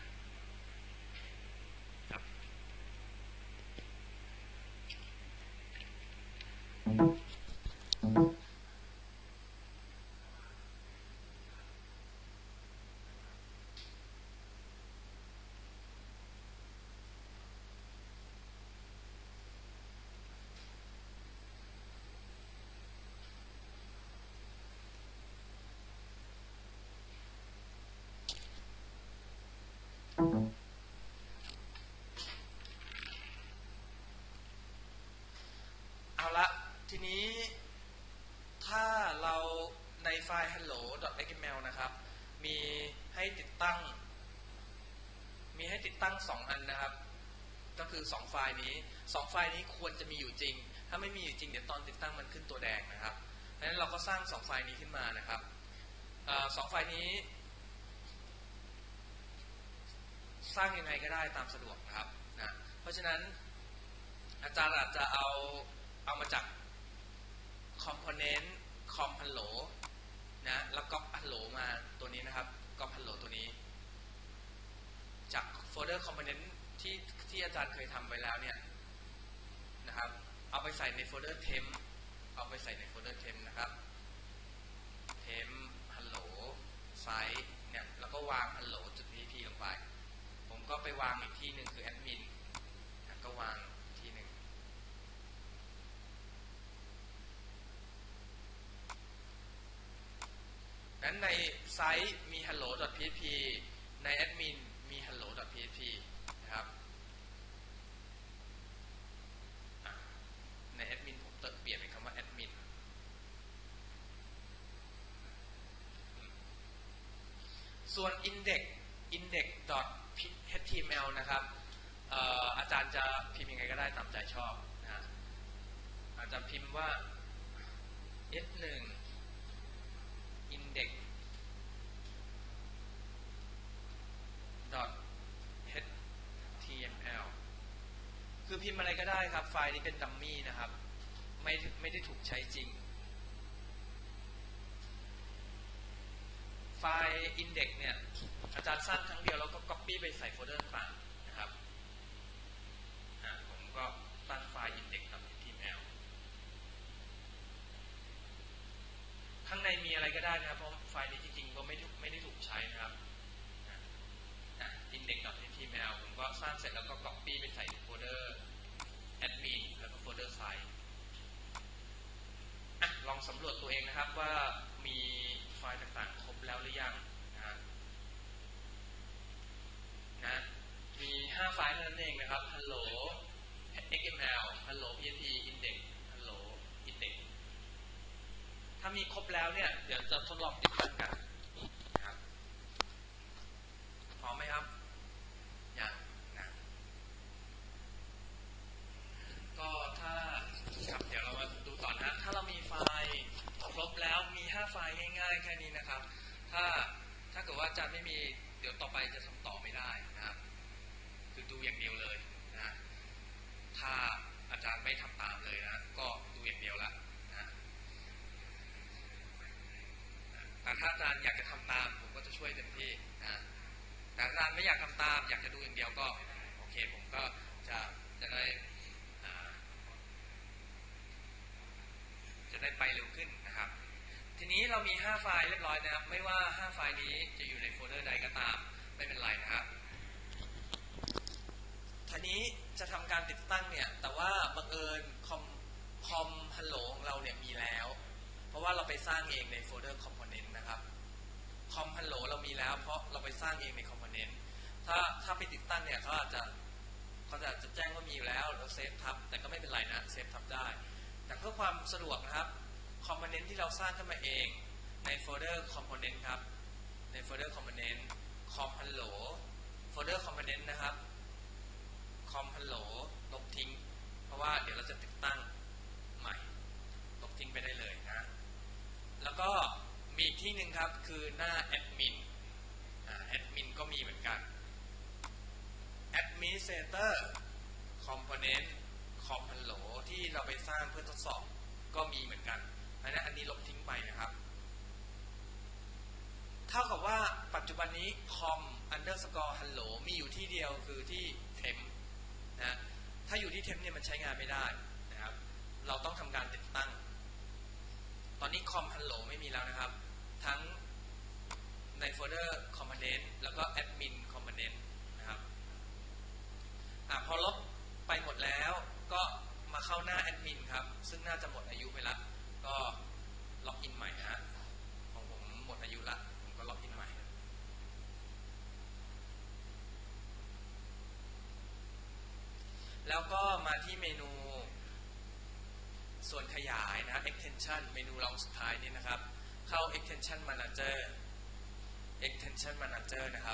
เอาละทีนี้ถ้าเราในไฟล์ hello.xml นะครับมีให้ติดตั้งมีให้ติดตั้งสองอันนะครับก็คือสองไฟล์นี้สองไฟล์นี้ควรจะมีอยู่จริงถ้าไม่มีอยู่จริงเดี๋ยวตอนติดตั้งมันขึ้นตัวแดงนะครับเพราะฉะนั้นเราก็สร้างสองไฟล์นี้ขึ้นมานะครับสองไฟล์นี้สร้างยังไงก็ได้ตามสะดวกนะครับนะเพราะฉะนั้นอาจารย์อาจจะเอาเอามาจาก component com hello นะแล้วก็ hello มาตัวนี้นะครับก็ hello ตัวนี้จากโฟลเดอร์ component ที่ที่อาจารย์เคยทำไว้แล้วเนี่ยนะครับเอาไปใส่ในโฟลเดอร์ temp เอาไปใส่ในโฟลเดอร์ temp นะครับ temp hello site เนี่ยแล้วก็วาง hello จุด pp ลงไปผมก็ไปวางอีกที่หนึ่งคือ admin ก็วางที่หนึ่งนั้นในไซต์มี hello.php ใน admin มี hello.php นะครับใน admin ผมเติมเปลี่ยนเป็นคำว่า admin ส่วน index index.html นะครับอาจารย์จะพิมพ์ยังไงก็ได้ตามใจชอบนะอาจารย์พิมพ์ว่า เอส หนึ่ง index .html คือพิมพ์อะไรก็ได้ครับไฟล์นี้เป็นดัมมี่นะครับไม่ไม่ได้ถูกใช้จริงไฟล์ index เนี่ยอาจารย์สร้างครั้งเดียวแล้วก็ copy ไปใส่โฟลเดอร์ต่างนะครับผมก็ตั้งไฟล์ index.html ข้างในมีอะไรก็ได้นะครับเพราะไฟล์นี้จริงๆก็ไม่ไม่ได้ถูกใช้นะครับindex.html ผมก็สร้างเสร็จแล้วก็ copy ไปใส่โฟลเดอร์ admin แล้วก็โฟลเดอร์ site ลองสำรวจตัวเองนะครับว่ามีไฟล์ต่างๆครบแล้วหรือยังนะนะมีห้าไฟล์เท่านั้นเองนะครับ hello xml hello php index hello index ถ้ามีครบแล้วเนี่ยเดี๋ยวจะทดลองติดตั้งกันนะครับพร้อมไหมครับยังนะก็ถ้าครับเดี๋ยวเรามาดูต่อนะถ้าเรามีไฟล์ครบแล้วมีห้าไฟล์ง่ายๆแค่นี้นะครับถ้าถ้าเกิดว่าอาจารย์ไม่มีเดี๋ยวต่อไปจะทำต่อไม่ได้นะครับคือดูอย่างเดียวเลยนะถ้าอาจารย์ไม่ทำตามเลยนะก็ดูอย่างเดียวละนะแต่ถ้าอาจารย์อยากจะทำตามผมก็จะช่วยเต็มที่นะแต่อาจารย์ไม่อยากทำตามอยากจะดูอย่างเดียวก็โอเคผมก็จะจะได้จะได้ไปเร็วขึ้นนะครับทีนี้เรามีห้าไฟล์เรียบร้อยนะครับไม่ว่าห้าไฟล์นี้จะอยู่ในโฟลเดอร์ใดก็ตามไม่เป็นไรนะครับทีนี้จะทำการติดตั้งเนี่ยแต่ว่าบังเอิญคอมคอมฮัลโหลของเราเนี่ยมีแล้วเพราะว่าเราไปสร้างเองในโฟลเดอร์คอมโพเนนต์นะครับคอมฮัลโหลเรามีแล้วเพราะเราไปสร้างเองในคอมโพเนนต์ถ้าถ้าไปติดตั้งเนี่ยเขาอาจจะเขาจะจะแจ้งว่ามีอยู่แล้วเราเซฟทับแต่ก็ไม่เป็นไรนะเซฟทับได้แต่เพื่อความสะดวกนะครับคอมโพเนนต์ที่เราสร้างขึ้นมาเองในโฟลเดอร์คอมโพเนนต์ครับในโฟลเดอร์คอมโพเนนต์คอมฮัลโหลโฟลเดอร์คอมโพเนนต์นะครับคอมฮัลโหลลบทิ้งเพราะว่าเดี๋ยวเราจะติดตั้งใหม่ลบทิ้งไปได้เลยนะแล้วก็มีอีกที่หนึ่งครับคือหน้าแอดมินแอดมินก็มีเหมือนกัน Administrator Component คอมฮัลโหลที่เราไปสร้างเพื่อทดสอบก็มีเหมือนกันเพราะฉะนั้นอันนี้ลบทิ้งไปนะครับเท่ากับว่าปัจจุบันนี้ com underscore hello มีอยู่ที่เดียวคือที่ temp นะถ้าอยู่ที่ temp เนี่ยมันใช้งานไม่ได้นะครับเราต้องทำการติดตั้งตอนนี้ com hello ไม่มีแล้วนะครับทั้งในโฟลเดอร์ component แล้วก็ admin component นะครับอ่ะพอลบไปหมดแล้วก็มาเข้าหน้า admin ครับซึ่งน่าจะหมดอายุไปแล้วก็ล็อกอินใหม่นะฮะของผมหมดอายุละผมก็ล็อกอินใหม่แล้วก็มาที่เมนูส่วนขยายนะ extension เมนูรองสุดท้ายนี้นะครับเข้า extension manager extension manager นะครับ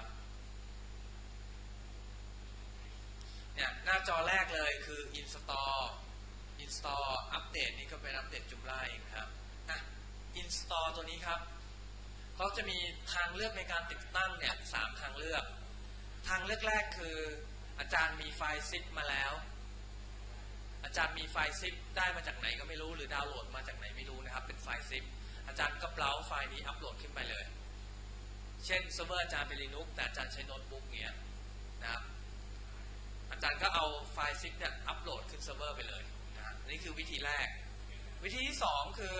เนี่ยหน้าจอแรกเลยคือ install install อัปเดตนี่ก็เป็นอัปเดตจุมล่าเองครับอ่ะ install ตัวนี้ครับเขาจะมีทางเลือกในการติดตั้งเนี่ยสามทางเลือกทางเลือกแรกคืออาจารย์มีไฟล์ ซิป มาแล้วอาจารย์มีไฟล์ ซิป ได้มาจากไหนก็ไม่รู้หรือดาวน์โหลดมาจากไหนไม่รู้นะครับเป็นไฟล์ ซิป อาจารย์ก็เบราว์ไฟล์นี้อัปโหลดขึ้นไปเลยเช่นเซิร์ฟเวอร์อาจารย์เป็น Linux แต่อาจารย์ใช้โน้ตบุ๊กเงี้ยนะครับอาจารย์ก็เอาไฟล์ ซิป เนี่ยอัปโหลดขึ้นเซิร์ฟเวอร์ไปเลยนะนี่คือวิธีแรกวิธีที่สองคือ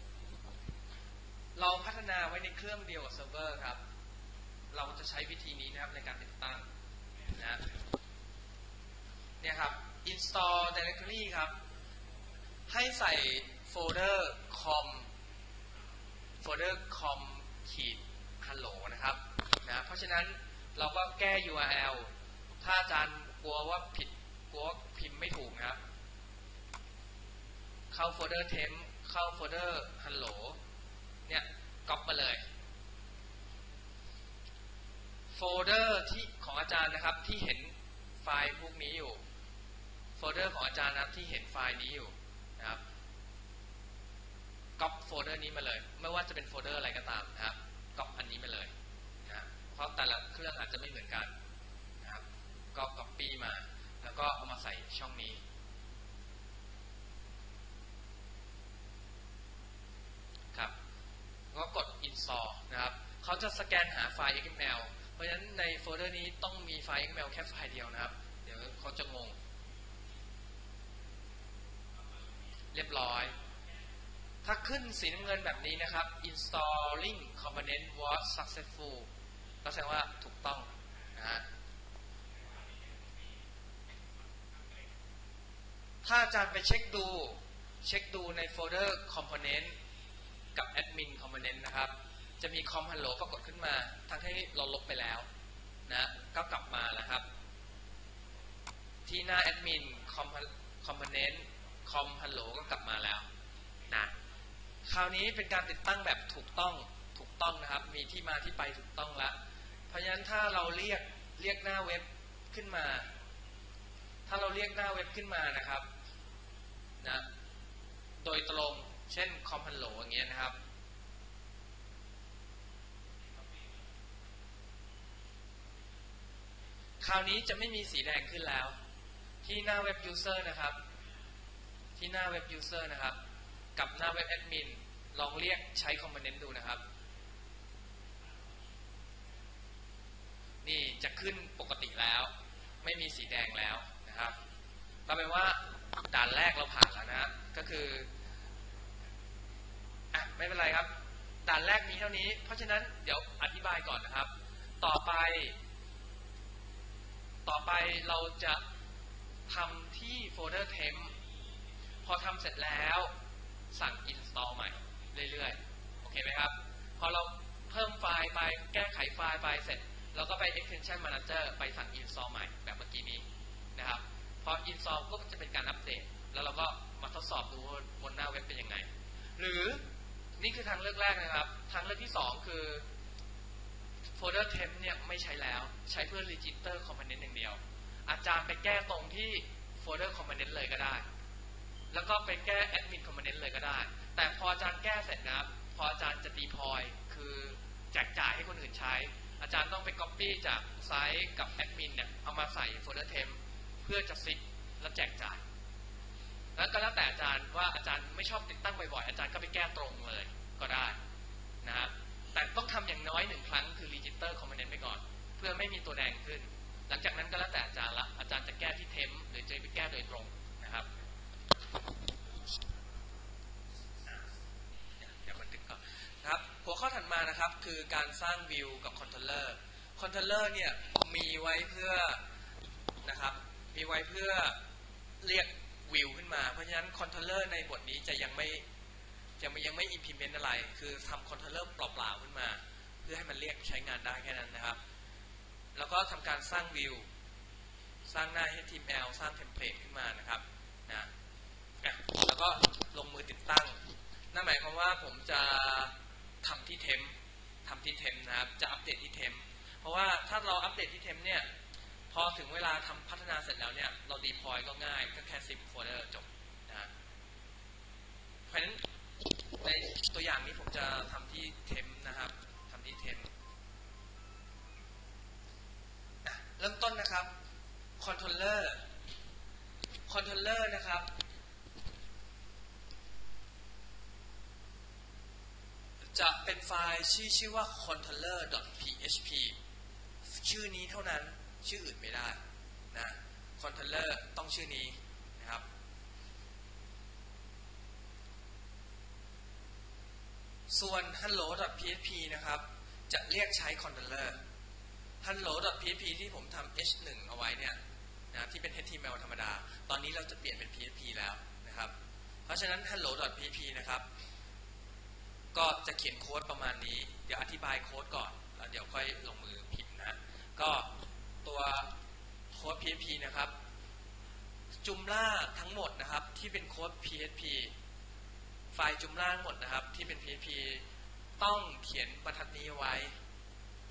เราพัฒนาไว้ในเครื่องเดียวกับเซิร์ฟเวอร์ครับเราจะใช้วิธีนี้นะครับในการติดตั้งนะเนี่ยครับ install directory ครับให้ใส่โฟลเดอร์ com โฟลเดอร์ com ขีด hello นะครับนะเพราะฉะนั้นเราก็แก้ ยู อาร์ แอล ถ้าอาจารย์กลัวว่าผิดกลัวพิมพ์ไม่ถูกนะครับเข้าโฟลเดอร์ temp เข้าโฟลเดอร์ hello เนี่ยก๊อปมาเลยโฟลเดอร์ที่ของอาจารย์นะครับที่เห็นไฟล์พวกนี้อยู่โฟลเดอร์ของอาจารย์นะครับที่เห็นไฟล์นี้อยู่นะครับก๊อปโฟลเดอร์นี้มาเลยไม่ว่าจะเป็นโฟลเดอร์อะไรก็ตามนะครับก๊อปอันนี้มาเลยนะเพราะแต่ละเครื่องอาจจะไม่เหมือนกันนะครับก็ก๊อปปี้มาแล้วก็เอามาใส่ช่องนี้ครับก็กด install นะครับเขาจะสแกนหาไฟล์ เอ็กซ์ เอ็ม แอล เพราะฉะนั้นในโฟลเดอร์นี้ต้องมีไฟล์ เอ็กซ์ เอ็ม แอล แค่ไฟล์เดียวนะครับเดี๋ยวเขาจะงงเรียบร้อยถ้าขึ้นสีน้ำเงินแบบนี้นะครับ installing component was successful ก็แสดงว่าถูกต้องนะฮะถ้าอาจารย์ไปเช็คดูเช็คดูในโฟลเดอร์ component กับ admin component นะครับจะมี com hello ปรากฏขึ้นมาทั้งที่เราลบไปแล้วนะก็กลับมาแล้วครับที่หน้า admin com component com hello ก็กลับมาแล้วนะคราวนี้เป็นการติดตั้งแบบถูกต้องถูกต้องนะครับมีที่มาที่ไปถูกต้องแล้วเพราะฉะนั้นถ้าเราเรียกเรียกหน้าเว็บขึ้นมาถ้าเราเรียกหน้าเว็บขึ้นมานะครับนะโดยตรงเช่น com hello อย่างเงี้ยนะครับคราวนี้จะไม่มีสีแดงขึ้นแล้วที่หน้าเว็บ user นะครับที่หน้าเว็บ user นะครับกับหน้าเว็บ admin ลองเรียกใช้ component ดูนะครับนี่จะขึ้นปกติแล้วไม่มีสีแดงแล้วนะครับเราเป็นว่าด่านแรกเราผ่านแล้วนะก็คืออ่ะไม่เป็นไรครับด่านแรกมีเท่านี้เพราะฉะนั้นเดี๋ยวอธิบายก่อนนะครับต่อไปต่อไปเราจะทำที่โฟลเดอร์ temp พอทำเสร็จแล้วสั่ง install ใหม่เรื่อยๆโอเคไหมครับพอเราเพิ่มไฟล์ไปแก้ไขไฟล์ไปเสร็จเราก็ไป extension manager ไปสั่ง install ใหม่แบบเมื่อกี้นี้นะครับพอ install ก็จะเป็นการอัปเดตแล้วเราก็มาทดสอบดูบนหน้าเว็บเป็นยังไงหรือนี่คือทางเลือกแรกนะครับทางเลือกที่สองคือโฟลเดอร์ temp เนี่ยไม่ใช้แล้วใช้เพื่อ register component อย่างเดียวอาจารย์ไปแก้ตรงที่โฟลเดอร์ component เลยก็ได้แล้วก็ไปแก้ admin component เลยก็ได้แต่พออาจารย์แก้เสร็จนะครับพออาจารย์จะ deploy คือแจกจ่ายให้คนอื่นใช้อาจารย์ต้องไป copy จากไซต์กับ admin เนี่ยเอามาใส่โฟลเดอร์ temp เพื่อจะซิกแล้วแจกจ่ายแล้วก็แล้วแต่อาจารย์ว่าอาจารย์ไม่ชอบติดตั้งบ่อยๆอาจารย์ก็ไปแก้ตรงเลยก็ได้นะครับแต่ต้องทำอย่างน้อยหนึ่งครั้งคือ register component ไปก่อนเพื่อไม่มีตัวแดงขึ้นหลังจากนั้นก็แล้วแต่อาจารย์ละอาจารย์จะแก้ที่ temp หรือจะไปแก้โดยตรงนะครับเดี๋ยวมาถึงก่อนนะครับหัวข้อถัดมานะครับคือการสร้าง view กับ controller controller เนี่ยมีไว้เพื่อนะครับมีไว้เพื่อเรียก view ขึ้นมาเพราะฉะนั้น controller ในบทนี้จะยังไม่จะยังไม่ implement อะไรคือทำ controller เปล่าๆขึ้นมาเพื่อให้มันเรียกใช้งานได้แค่นั้นนะครับแล้วก็ทำการสร้าง view สร้างหน้า เอช ที เอ็ม แอล สร้างเทมเพลตขึ้นมานะครับนะแล้วก็ลงมือติดตั้งนั่นหมายความว่าผมจะทำที่ temp ทำที่ temp นะครับจะอัปเดตที่ temp เพราะว่าถ้าเราอัปเดตที่ temp เนี่ยพอถึงเวลาทำพัฒนาเสร็จแล้วเนี่ยเรา deploy ก็ง่ายก็แค่ซิปโฟลเดอร์จบนะเพราะฉะนั้นในตัวอย่างนี้ผมจะทำที่ temp นะครับทำที่ temp เริ่มต้นนะครับ controller controller นะครับจะเป็นไฟล์ชื่อชื่อว่า controller.php ชื่อนี้เท่านั้นชื่ออื่นไม่ได้นะ controller ต้องชื่อนี้นะครับส่วน hello.php นะครับจะเรียกใช้ controller hello.php ที่ผมทำ เอช หนึ่ง เอาไว้เนี่ยนะที่เป็น เอช ที เอ็ม แอล ธรรมดาตอนนี้เราจะเปลี่ยนเป็น พี เอช พี แล้วนะครับเพราะฉะนั้น hello.php นะครับก็จะเขียนโค้ดประมาณนี้เดี๋ยวอธิบายโค้ดก่อนแล้วเดี๋ยวค่อยลงมือพิมพ์นะก็ตัวโค้ด พี เอช พี นะครับจุมล่าทั้งหมดนะครับที่เป็นโค้ด พี เอช พี ไฟล์จุมล่าทั้งหมดนะครับที่เป็น พี เอช พี ต้องเขียนบรรทัดนี้ไว้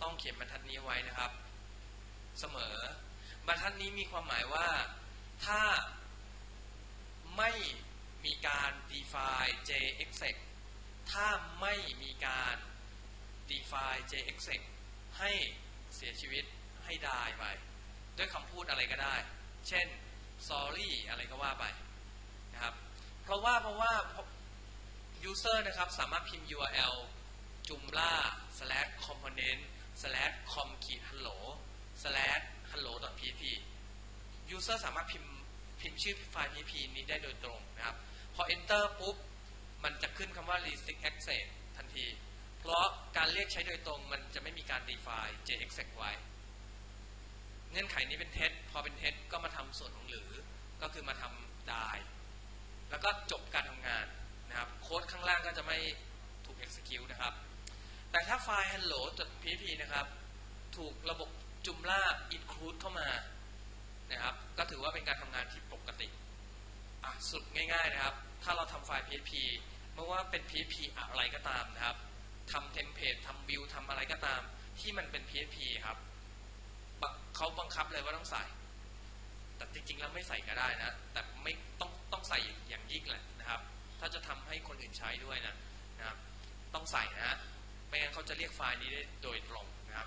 ต้องเขียนบรรทัดนี้ไว้นะครับเสมอบรรทัดนี้มีความหมายว่าถ้าไม่มีการ define jexec ถ้าไม่มีการ define jexec ให้เสียชีวิตให้ได้ไปด้วยคำพูดอะไรก็ได้เช่น sorry อะไรก็ว่าไปนะครับเพราะว่าเพราะว่า user นะครับสามารถพิมพ์ ยู อาร์ แอล joomla slash component slash com hello slash hello.php user สามารถพิมพ์พิมพ์ชื่อไฟล์ พี พี นี้ได้โดยตรงนะครับพอ enter ปุ๊บมันจะขึ้นคำว่า restrict access ทันทีเพราะการเรียกใช้โดยตรงมันจะไม่มีการ define jexec ไว้เงื่อนไขนี้เป็นเท็จพอเป็นเท็จก็มาทำส่วนของหรือก็คือมาทำ die แล้วก็จบการทำงานนะครับโค้ดข้างล่างก็จะไม่ถูก execute นะครับแต่ถ้าไฟล์ hello.php นะครับถูกระบบ Joomla include เข้ามานะครับก็ถือว่าเป็นการทำงานที่ปกติอ่ะสุดง่ายๆนะครับถ้าเราทำไฟล์ พี เอช พี ไม่ว่าเป็น พี เอช พี อะไรก็ตามนะครับทำเทมเพลตทำวิวทำอะไรก็ตามที่มันเป็น พี เอช พี ครับเขาบังคับเลยว่าต้องใส่แต่จริงๆแล้วไม่ใส่ก็ได้นะแต่ไม่ต้องต้องใส่อย่างยิ่งแหละนะครับถ้าจะทำให้คนอื่นใช้ด้วยนะนะครับต้องใส่นะไม่งั้นเขาจะเรียกไฟล์นี้ได้โดยตรงนะครับ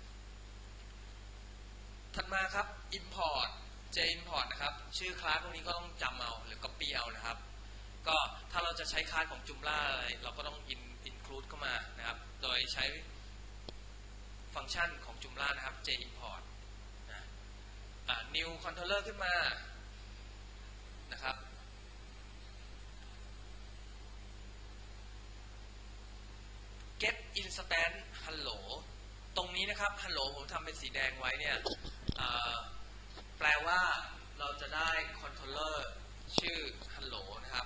ถัดมาครับ import jimport นะครับชื่อคลาสพวกนี้ก็ต้องจำเอาหรือ copy เอานะครับก็ถ้าเราจะใช้คลาสของ Joomla อะไรเราก็ต้อง include เข้ามานะครับโดยใช้ฟังก์ชันของ Joomla นะครับ jimport นะ new controller ขึ้นมานะครับget instance hello ตรงนี้นะครับ hello ผมทำเป็นสีแดงไว้เนี่ยแปลว่าเราจะได้ controller ชื่อ hello นะครับ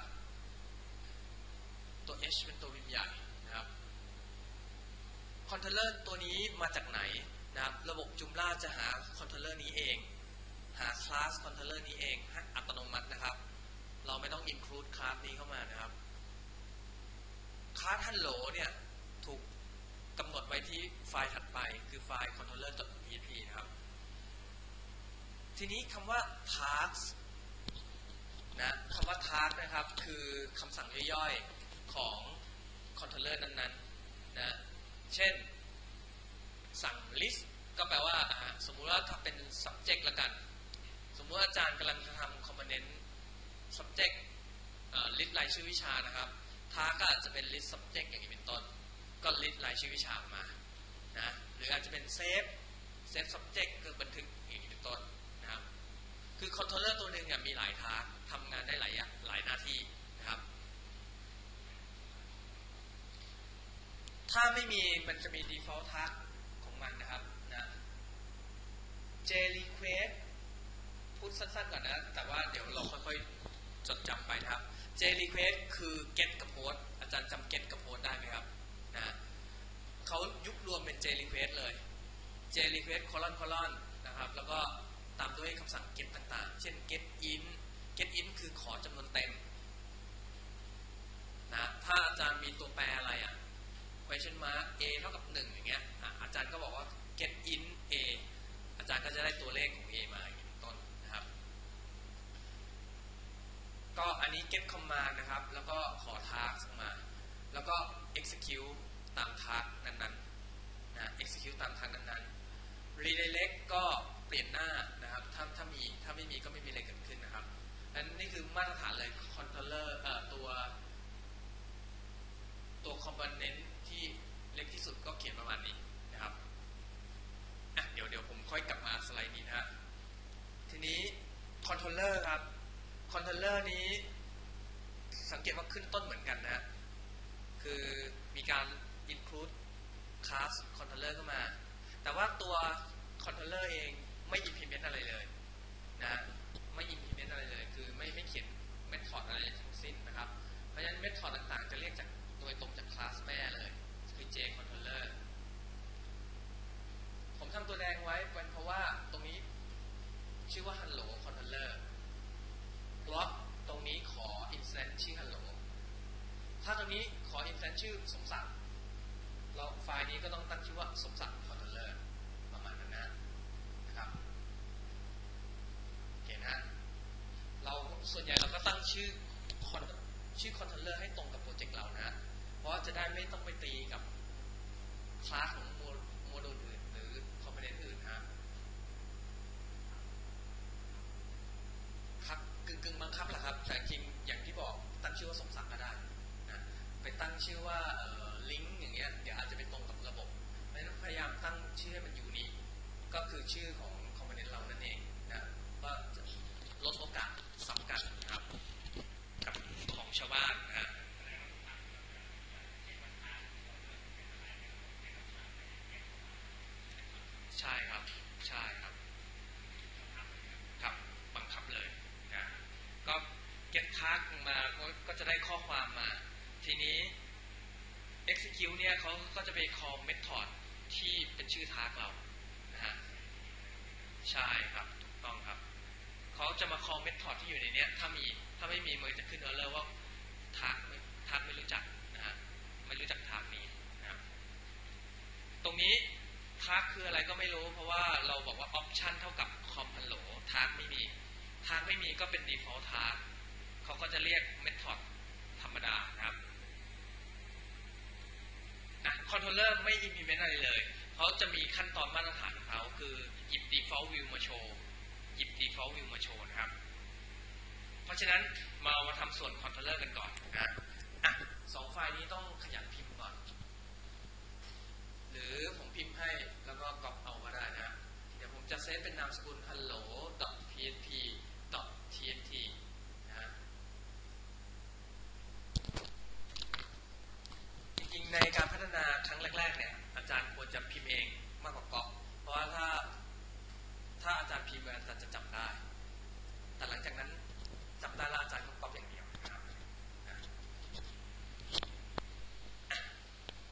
ตัว h เป็นตัววินใหญ่นะครับ controller ตัวนี้มาจากไหนนะครับระบบ Joomla จะหา controller นี้เองหา class controller นี้เองอัตโนมัตินะครับเราไม่ต้อง include class นี้เข้ามานะครับ class hello เนี่ยถูกกำหนดไว้ที่ไฟล์ถัดไปคือไฟล์ controller.php นะครับทีนี้คำว่า task นะคำว่า task นะครับคือคำสั่งย่อยๆของ controller นั้นๆนะเช่นสั่ง list ก็แปลว่าสมมุติว่าถ้าเป็น subject ละกันสมมุติอาจารย์กำลังจะทำ component subject list รายชื่อวิชานะครับ task ก็อาจจะเป็น list subject อย่างนี้เป็นต้นก็ list รายชื่อวิชามานะหรืออาจจะเป็น save save subject คือบันทึกอย่างนี้เป็นต้นนะครับคือ controller ตัวหนึ่งมีหลาย task ทำงานได้หลายหลายหน้าที่นะครับถ้าไม่มีมันจะมี default task ของมันนะครับนะ jrequest พูดสั้นๆก่อนนะแต่ว่าเดี๋ยวเราค่อยๆจดจำไปนะครับ jrequest คือ get กับ post อาจารย์จำ get กับ post ได้ไหมครับนะเขายุบรวมเป็น jrequest เลย jrequest colon colon นะครับแล้วก็ตามด้วยคำสั่ง get ต่างๆเช่น get in get in คือขอจำนวนเต็มนะถ้าอาจารย์มีตัวแปรอะไรอ่ะ question mark a เท่ากับหนึ่งอย่างเงี้ยอาจารย์ก็บอกว่า get in a อาจารย์ก็จะได้ตัวเลขของ a มาอย่างนี้ต้นนะครับก็อันนี้ get command นะครับแล้วก็ขอ task มาแล้วก็ execute ตาม task นั้นๆนะ execute ตาม task นั้นๆ redirect ก็เปลี่ยนหน้านะครับถ้าถ้ามีถ้าไม่มีก็ไม่มีอะไรเกิดขึ้นนะครับอันนี้คือมาตรฐานเลย controller เอ่อตัวตัว component ที่เล็กที่สุดก็เขียนประมาณนี้นะครับอ่ะเดี๋ยวเดี๋ยวผมค่อยกลับมาสไลด์นี้นะฮะทีนี้ controller ครับ controller นี้สังเกตว่าขึ้นต้นเหมือนกันนะคือมีการ include class controller เข้ามาแต่ว่าตัว controller เองไม่ implement อะไรเลยนะไม่ implement อะไรเลยคือไม่ไม่เขียน method อะไรทั้งสิ้นนะครับเพราะฉะนั้น method ต่างๆจะเรียกจากโดยตรงจาก class แม่เลยคือ j controller ผมทำตัวแดงไว้เป็นเพราะว่าตรงนี้ชื่อว่า hello controller เพราะตรงนี้ขอ instance ชื่อ hello ถ้าตรงนี้ขอ instance ชื่อสมศักดิ์แล้วไฟล์นี้ก็ต้องตั้งชื่อว่าสมศักดิ์ controller controller ประมาณนั้นนะนะครับโอเคนะเราส่วนใหญ่เราก็ตั้งชื่อชื่อ controller ให้ตรงกับโปรเจกต์เรานะเพราะจะได้ไม่ต้องไปตีกับคลาสของโมดูลอื่นหรือคอมโพเนนต์อื่นครับกึ่งกึ่งบังคับแหละครับแต่จริงอย่างที่บอกตั้งชื่อว่าสมศักดิ์ก็ได้นะไปตั้งชื่อว่าลิงก์อย่างเงี้ยเดี๋ยวอาจจะไปตรงกับระบบไม่ต้องพยายามตั้งชื่อให้มันยูนิคก็คือชื่อของคอมโพเนนต์เรานั่นเองนะว่าจะลดโอกาสซ้ำกันนะครับกับของชาวบ้านนะใช่ครับใช่ครับครับบังคับเลยนะก็ get tag มาก็จะได้ข้อความมาทีนี้ execute เนี่ยเขาก็จะไป call method ที่เป็นชื่อ tag เรานะฮะใช่ครับถูกต้องครับเขาจะมา call method ที่อยู่ในนี้ถ้ามีถ้าไม่มีมันจะขึ้น error ว่า tag tag ไม่รู้จักนะฮะไม่รู้จัก tag นี้นะครับตรงนี้ tag คืออะไรก็ไม่รู้เพราะว่าเราบอกว่า option เท่ากับ com hello tag ไม่มี tag ไม่มีก็เป็น default tag เขาก็จะเรียก method ธรรมดานะครับนะ controller ไม่ implement อะไรเลยเขาจะมีขั้นตอนมาตรฐานของเขาคือหยิบ default view มาโชว์หยิบ default view มาโชว์นะครับเพราะฉะนั้นมามาทำส่วน controller กันก่อนนะอ่ะสองไฟล์นี้ต้องขยันพิมพ์ก่อนหรือผมพิมพ์ให้แล้วก็ก๊อปเอาก็ได้นะเดี๋ยวผมจะเซตเป็นนามสกุล hello.php.txt นะจริงๆในการพัฒนาครั้งแรกๆเนี่ยอาจารย์ควรจะพิมพ์เองมากกว่าก๊อปเพราะว่าถ้าถ้าอาจารย์พิมพ์อาจารย์จะจับ